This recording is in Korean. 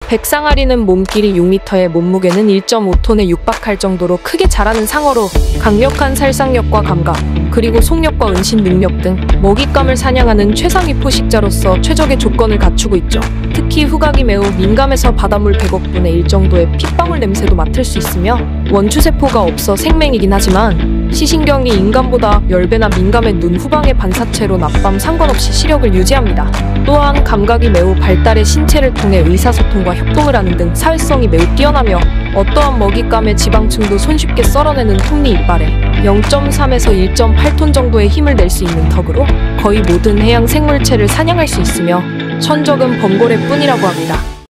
백상아리는 몸길이 6m에 몸무게는 1.5톤에 육박할 정도로 크게 자라는 상어로 강력한 살상력과 감각, 그리고 속력과 은신 능력 등 먹잇감을 사냥하는 최상위 포식자로서 최적의 조건을 갖추고 있죠. 특히 후각이 매우 민감해서 바닷물 100억분의 1 정도의 핏방울 냄새도 맡을 수 있으며 원추세포가 없어 생맹이긴 하지만 시신경이 인간보다 10배나 민감해 눈 후방의 반사체로 낮밤 상관없이 시력을 유지합니다. 또한 감각이 매우 발달해 신체를 통해 의사소통과 협동을 하는 등 사회성이 매우 뛰어나며 어떠한 먹잇감의 지방층도 손쉽게 썰어내는 톱니 이빨에 0.3에서 1.8톤 정도의 힘을 낼 수 있는 턱으로 거의 모든 해양 생물체를 사냥할 수 있으며 천적은 범고래뿐이라고 합니다.